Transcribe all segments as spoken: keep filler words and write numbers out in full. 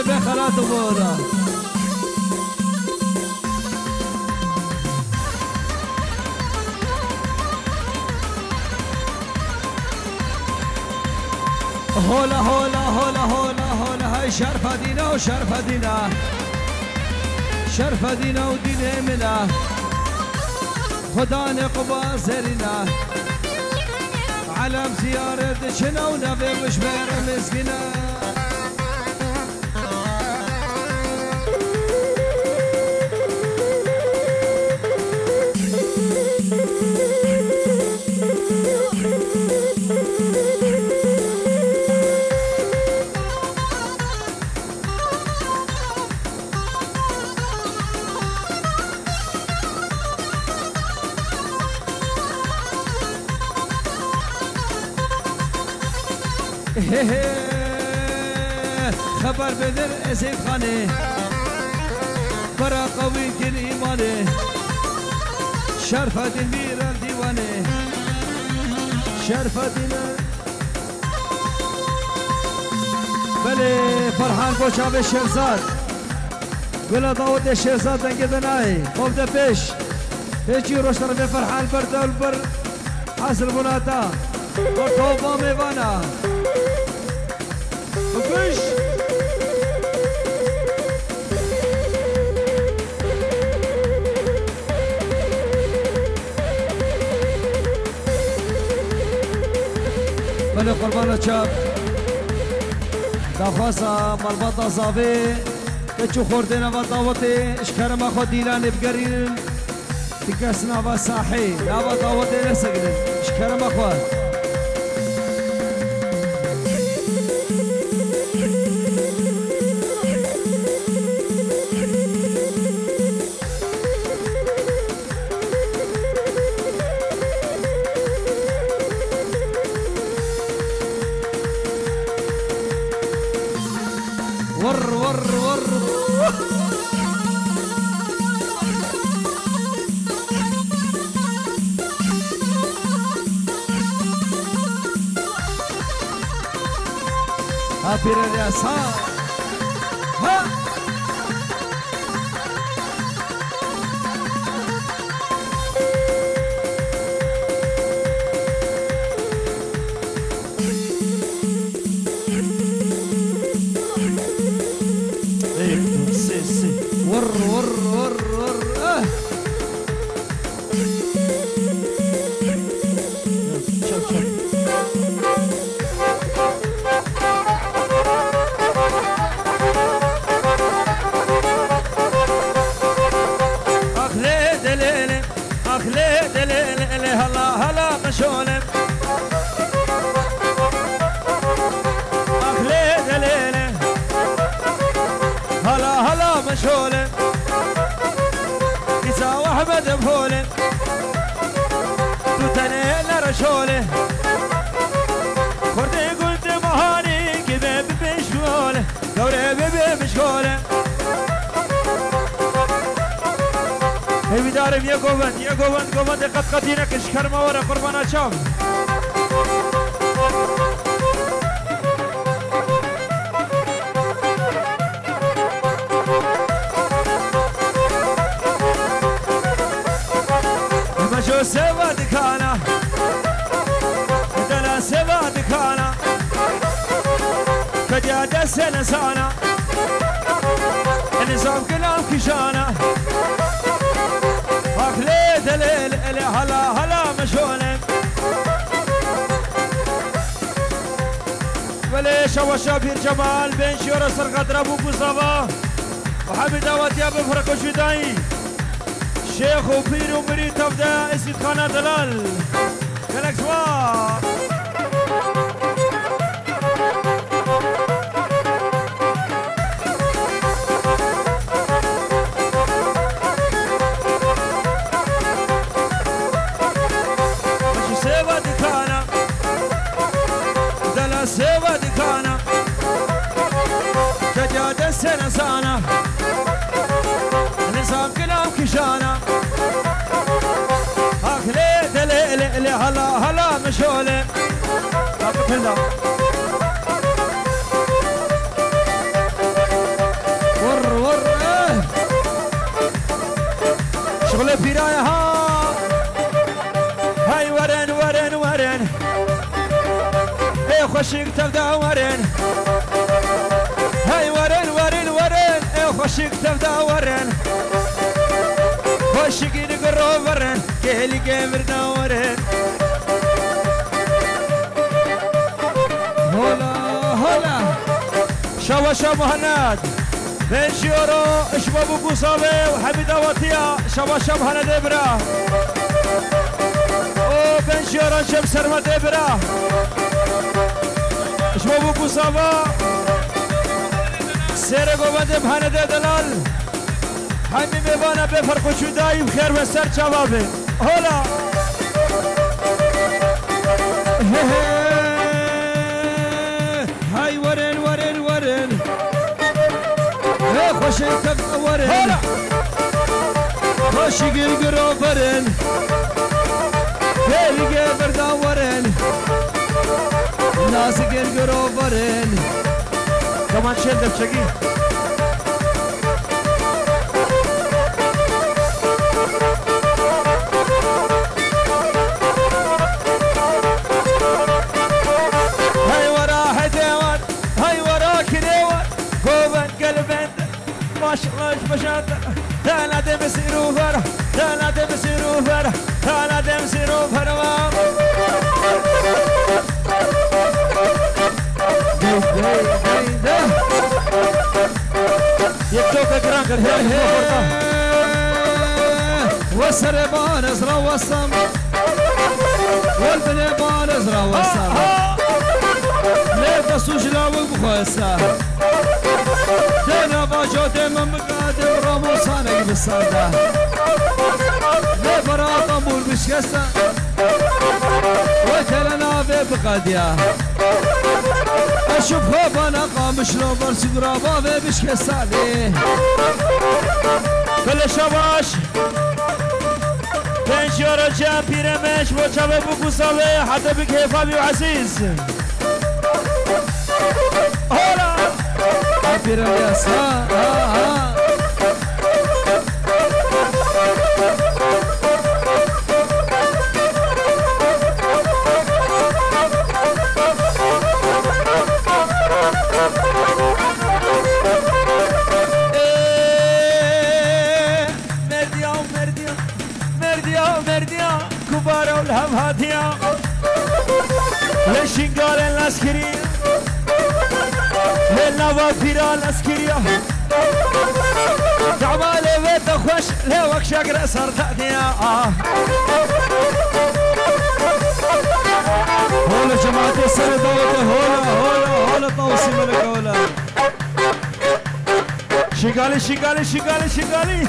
بله بخرات و بودا هولا هولا هولا هولا هولا هاي شرف دينا وشرف دينا شرف دينا ودين منا خدا نقبا زرنا علم زيارة دشنا ونبي مشبر مسكنا خبر بدر ازید خانه برا قوی کن ایمانه شرف دین میرن دیوانه شرف دین بله فرحان بوشاب شهرزاد گل داود شهرزاد دنگ دنای خوب ده پیش پیچی روش طرف فرحان بردال بر حاصل بناتا و توبا میوانا بفش بله قربان چاپ دخواسا ملبطا صافي كتشو خوردنا بطاوتي اشكر ما خود ديلان بقرين تكسنا بصاحي لا بطاوتي نسقلن اشكر ما خود ور ور ور ها بير اليسار ها ور ور ور ور اه شوف شوف اخلي دليل اخلي دليل هلا هلا مشولم اخلي دليل هلا هلا مشولم إذا وحمد بهولم توتنين رشولم خردي قلت مهاني كذا بمشغولة دوري ببي مشغولة هي بدارم يا قوبن يا قوبن قوبن قد قدينك اشكر ما ورا قربانا شام مشو سوا دكانا دلا سوا دكانا كجادة سنسانا النظام كلام كشانا أخلي دليل إلي هلا هلا مشونم وليش أول شابير جمال بين شورة سرقة ربو بوصفا وحبي دعوات يا بفرق وشداي شيخ وبير ومريد تبدا اسد خانة دلال كلك سوا مشي سيبا دكانا دلا سيبا دكانا كجادة سنسانا نظام كلام كشانا اخلي دليل اللي هلا هلا مشولة طاقة هلا خوشك تبدا ورن هاي ورن ورن ورن اي خوشك تبدا ورن خوشك نقرو ورن كهلي كامرنا ورن هلا هلا شوا شوا مهند بين شيورو شبابو قصابي وحميد اواتيا شوا شوا مهند ابرا او بين شيورو شب سرمد ابرا شبابو قصابا سيرقو بند مهند دلال حمي ميبانا بفرقو شداي وخير وسر شبابي هلا هاي ورن ورن ورن خوشی تبدا ورن خوشی گرگرو ورن هلگه بردا ورن ناز گرگرو ورن کمان شد چگی هاي ورا هدوان هاي ورا كدوان قوبن قلبن ماش ماش مشات لا دم سيرو فرا لا دم سيرو فرا لا دم سيرو فرا يبدوك جرانك الهي والسربان ازرا والصم والبنيبان ازرا والصم ليه تصوش لا وبخوسا دينا باجو ديما مقادم رامو صانق بالصادة ليه براطة مول بشكسة وتلنا في بقادية اشوف هوبانا قامش لو برسي قرابا في بشكسة ليه كل شباش بين شورو جام بيرمش وشابه بوكو صالح حتى بكيفا بيو عزيز هلا بيرمش ها ها ها كبار والهم هادية للشنقال العسكرية للنوافير العسكرية تعمال بيت خوش لوك شقر سردانية هولا جماعة السنة دولة هولا هولا هولا توصيم لك هولا شقالي شقالي شقالي شقالي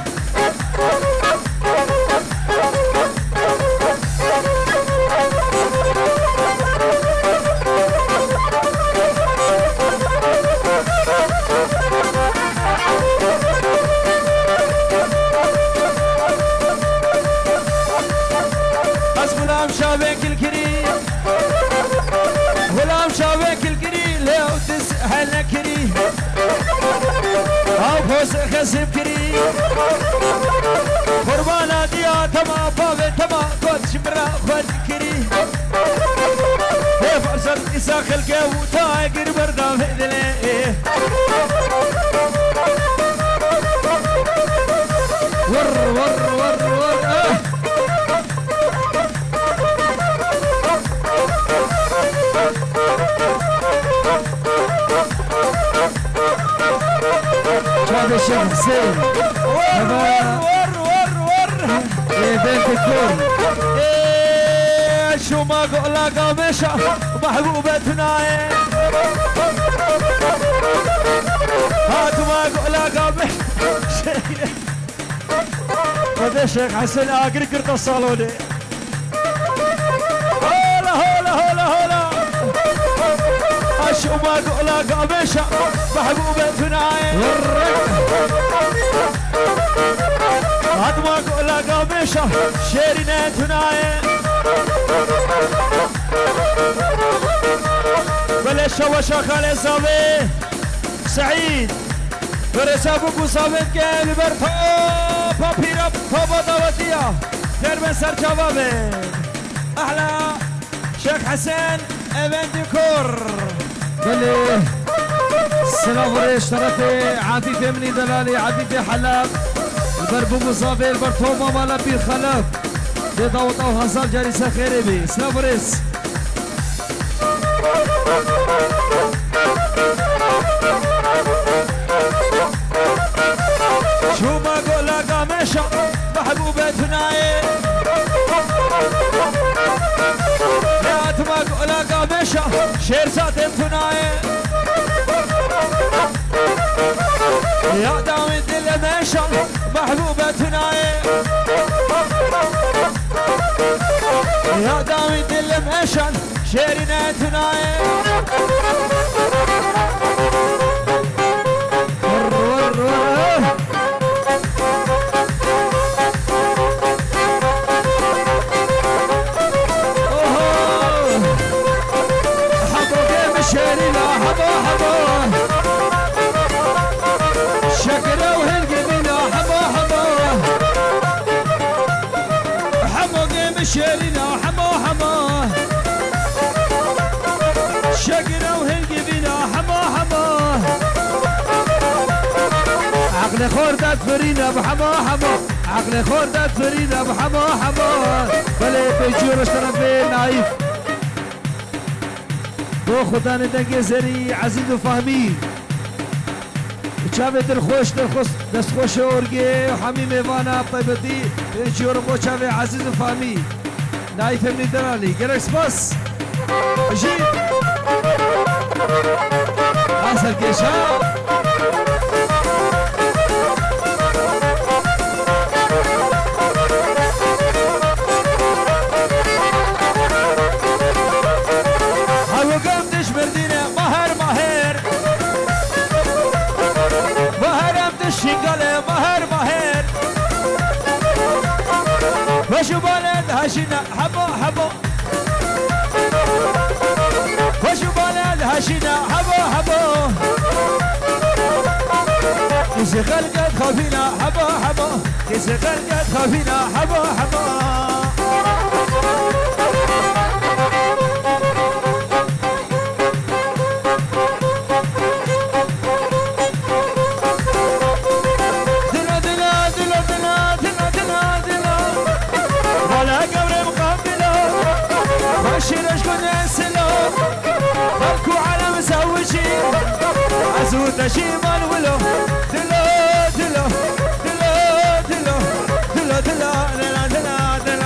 غلام شابك الكريم غلام شابك الكريم لو تسهل كريم او فوز خسب كريم قربانا ديا تما بابي تما قد شمرا خد كريم هي فرصة إساق الكو تاقر بردا فئذلي ور ور ور ور اه شاب الشيخ حسين ور ور ور ور ايه بنت الكل ايه شو ما قولا قامشة محبوبتنا هاتوا ما قولا قامشة هذا الشيخ حسين اقري قرط الصالوني هولا هولا هولا هولا شو ما قولا قامشة محبوبتنا هات ما قولا قامشة شيرنا تناي بلش وشا خالي صابي سعيد برسابوكو صابت قال برفا بابيرا بابا دواتيا درب سر جوابي احلى شيخ حسين ايفنت ديكور بلي السلام وريش طرفي عفيفة مني دلالي عفيفة حلب البربو مصافي البرطومة مالا بير خلف دي داوط او هزار جاريسة خيري بي سلام وريش شو ما قولا قامشة محبوبة ثنائي يا ما قولا قامشة شير ساتم ثنائي يا داوي دل مشا محبوبة ثنائي يا داوي دل مشا شيرنا ثنائي شيرنا حمو حمو شقنا وهلقي بنا حمو حمو عقل خوردات فرينا بحمو حمو عقل خوردات فرينا بحمو حمو بلي بيجورش طرفين نايف بو خدا ندنگ زري عزيز وفهمي چاوه دلخوش دلخوش دستخوش اورگی حمیم ایوانا طیبتی جور بو چاوه عزیز و فامی نایف امنی دلالی گرک سپاس جید اصل کشا هاو قم دش مردینه مهر مهر شنقله مهر مهر وشو بلد هشنا حبو حبو وشو بلد هشنا حبو حبو كيسي خلقت خافينا حبو حبو كيسي خلقت خافينا حبو حبو عزوت شيمان ولو دلو دلو دلو دلو دلو دلو دلو دلو دلو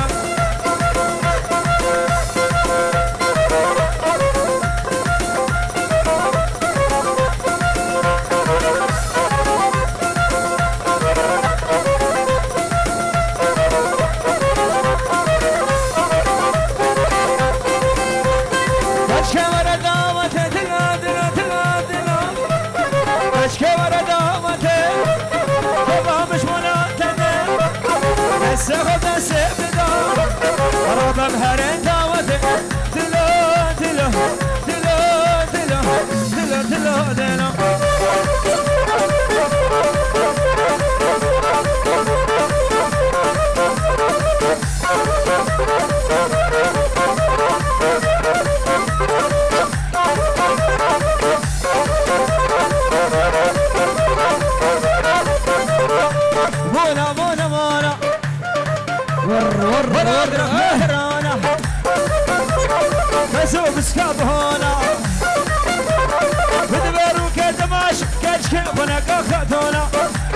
سخذ سبدا ربم هرن دعوته دلو دلو دلو دلو دلو دلو دلو مونا مونا مونا ور ور ور مهرانا فسوق سكاب هنا بدبرو كدماش كشك بنك خدونا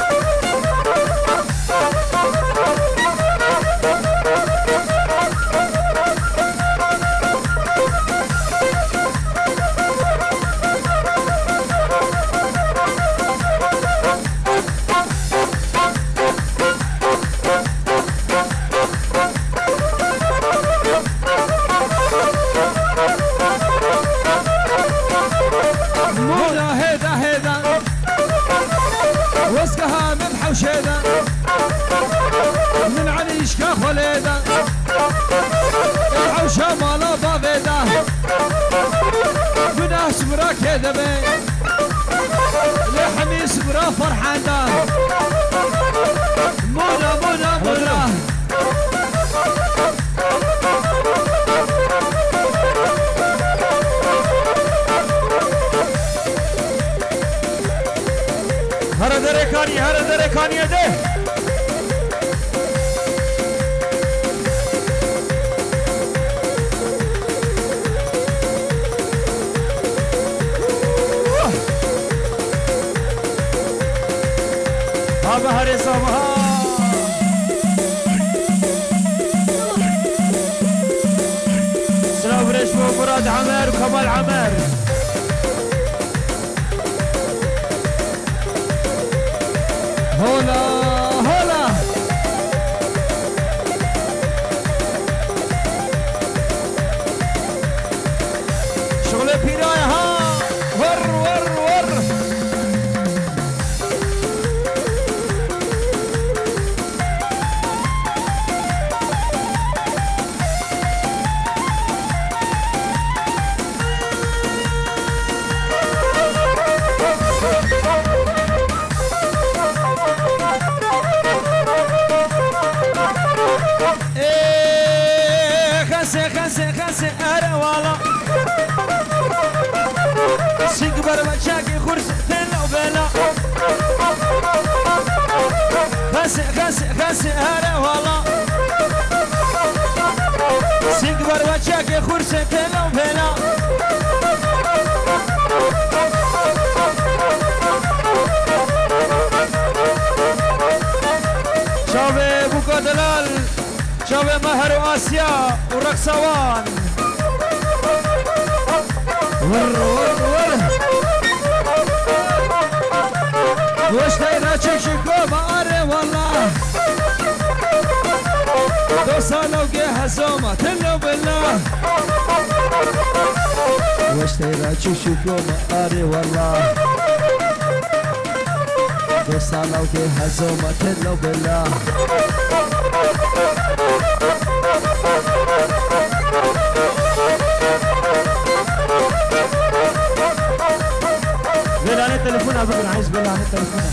وسكها مذبحة وشيدا من عليش كخليدا العوشة مالا بابيدا بناس برا كذبي لحميس برا فرحان دا مولا مولا مولا دركاني هر دركاني ده هذا هر سمها سلام رشمو مراد عمر وكمال عمر هلا هلا شغل بيرايا ها ور ور ور خسي خسي خسي أنا والله سيكبر مشاكي خرس تلا وبلا خسي خسي خسي أنا والله سيكبر مشاكي خرس تلا وبلا شافي بوكو دلال شافي مهر وآسيا ورقصوان ور ور ور وش تيرا تشكو باري والله دوسانو جه هزومة تلو بالله وش تيرا تشكو باري والله دوسانو جه هزومة تلو بالله بلا عن التليفون ابو بن عايز بلا عن التليفون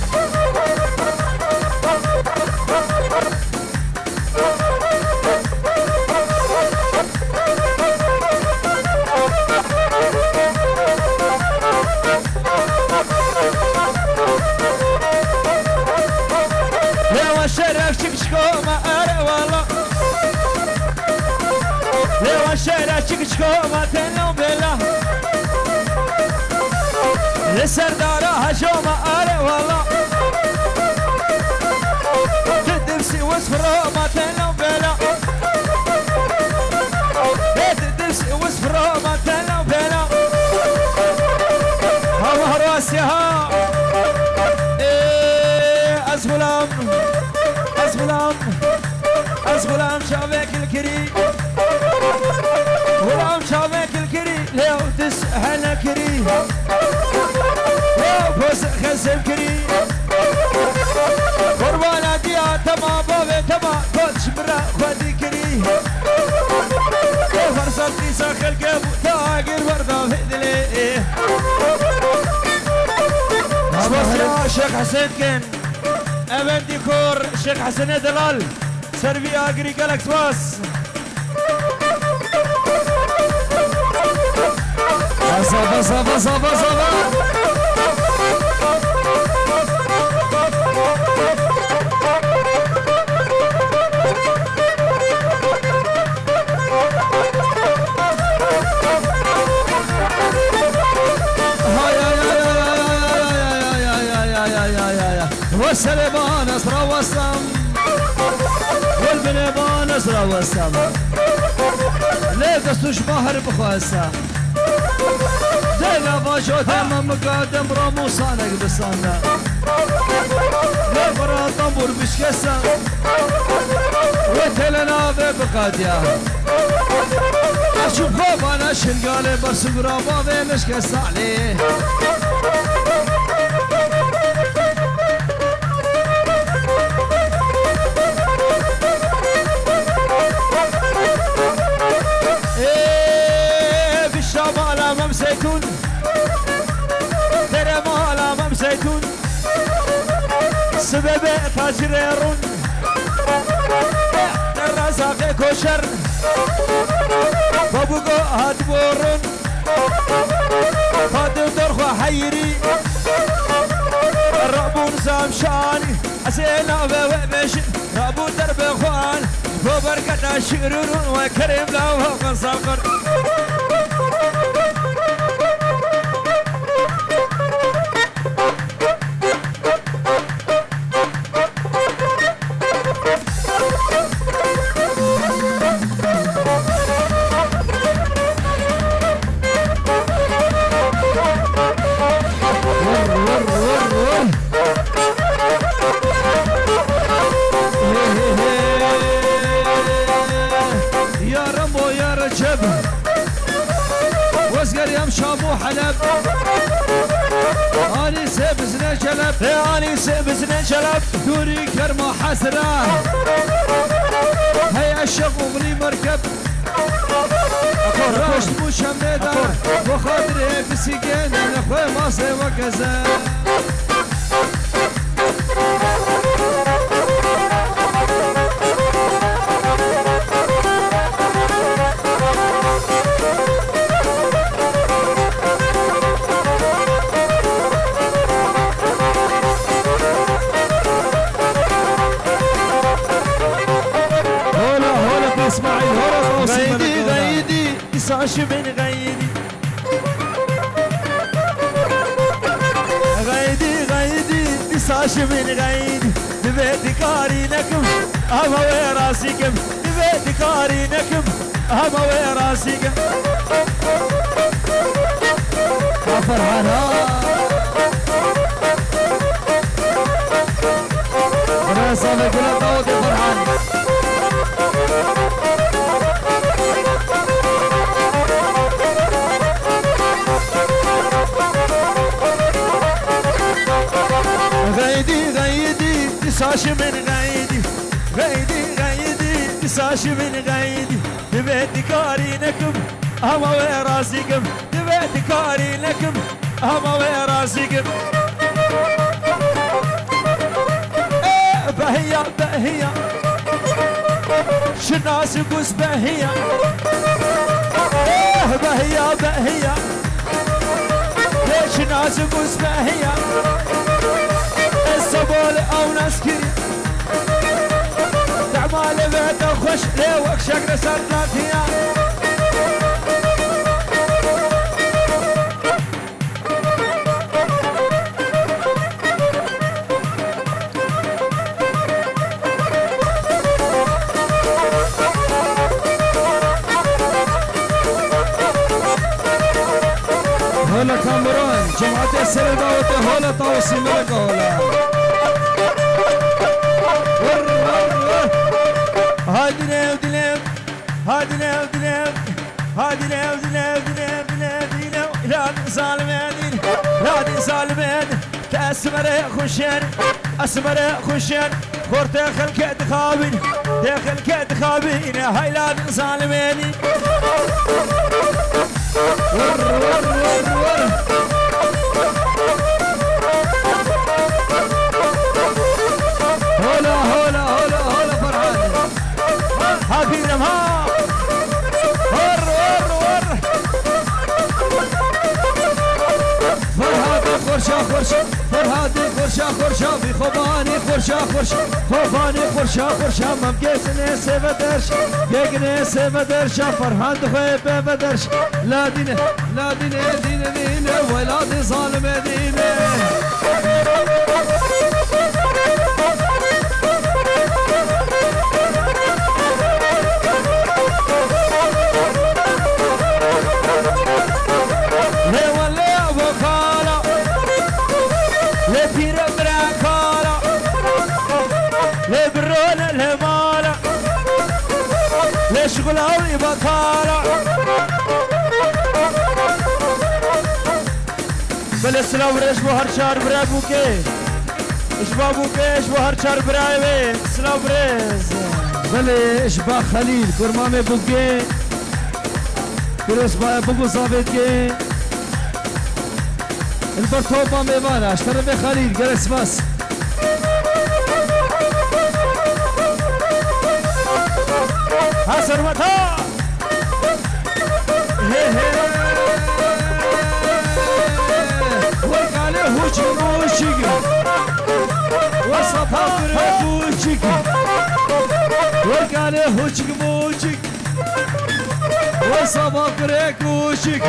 لو الشارع شكشكو ما ارى والله لو الشارع شكشكو ما تنو بلا لسردارة هجومة أري والله تدبسي وصفرة ما تلو بلا تدبسي وصفرة ما تلو بلا ها مهراسي ها ايه أزغلام أزغلام أزغلام شابك الكري غلام شابك الكري لو تسهل كري بس خزم كري قربانا ديا تما بابي تما كوتش برا خدي كري فرصتي ساخل قبو تاقر بردا فدلي اسمع شيخ حسين كن ابن ديكور شيخ حسين دلال سربي اجري جالكس باس بصا بصا بصا بصا والسلبان اسرى والسم والبنبان اسرى والسم ليه قصوش ماهر بخواسه زينا باشو تمام مقادم رامو صانق بصانا ليه برا طنبور بشكسه وتلنا بقاديا اشوف خوف انا شنقالي بس قرابا بمشكس عليه زيتون ترى ما الامام زيتون سبب تاجرون الرزاق كوشر بابوغو هادبورون فادو درخو حيري الرابون بشاني حسينا بوبش رابو درب اخوان وبركة شرور وكريم له قصقر شامو حلب اني سبزنا جلب اني سبزنا جلب دوري كرمه حسره هيا الشغل مركب راش مش ميدا وخاطري في سجن انا خوي مصري وكذا ساش من غيدي غيدي غيدي ساش من غيدي دبيت كاري لكم اما وراسيكم دبيت كاري لكم اما وراسيكم فرحانة انا صافي كلها طاوت فرحان غيدي غيدي ساش من غيدي غيدي غيدي ساش من غيدي دبيت كاري لكم اما وراسيكم دبيت كاري لكم اما وراسيكم ايه بهيا بهيا شناس قوس بهيا ايه بهيا بهيا ليش ناس قوس بهيا السبول او نسكري تعمال بيت خوش ليوك شكل سرنا فيها هلا كاميرون جمعة السلبة وتهولا طاوسي ملكة هلا هادي ليو دي ليو هادي ليو دي ليو هادي ليو دي ليو دي ليو دي ليو دي ليو لا نسال مادين لا نسال مادين تأسمر خوشين أسمر خوشين خور داخل كد خابين داخل كد خابين هاي لا نسال مادين ور ور ور ور هلا هلا هلا هلا فرحان حبيبنا ها ور ور ور فرهادي خورشا خورشا فرهادي خورشا خورشا في خوباني خورشا خورشا خوباني خورشا خورشا ممكن سيفدرش يجني سيفدرش فرهاد خوي بدرش لا دين لا دين دين دين ولا دين ظالم دين شغلاوي بطالع بل سلاو ريش بهر شهر برا بوكي ايش بابوكي ايش بهر شهر براوي سلاو بريز بله اشبا خليل كرمامي بوكي كرس با بوكو صابتكي البرتوبا ميوانا اشترى بخليل جلس بس حسن متى ورق عليه وجه وشيق خاطر بوشك وقال هوشك موشك وصباك ريكوشك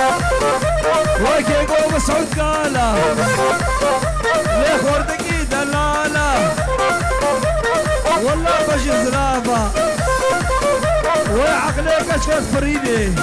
وكيكو مسعود قاله لخوردكي دلاله والله بجي زرافه وعقلك اشفت فريدي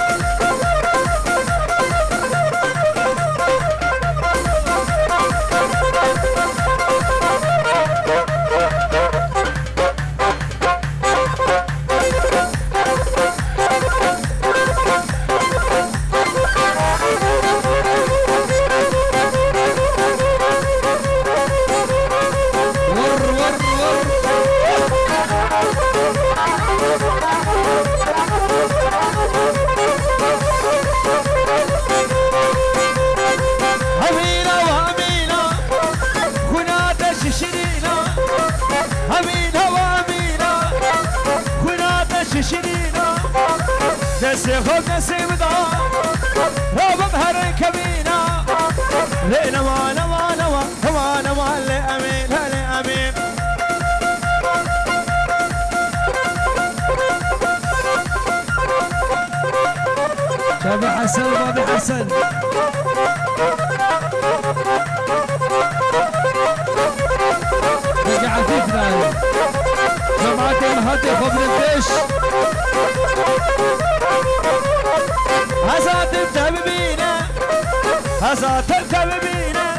سيخوك نسيب دا رابط هرين كبينا لينا ما نما نما نما نما اللي أمين هلي أمين شابي حسن وبابي حسن رجع الفكرة جماعة المهدي خبر الدش هزات التببينة هزات التببينة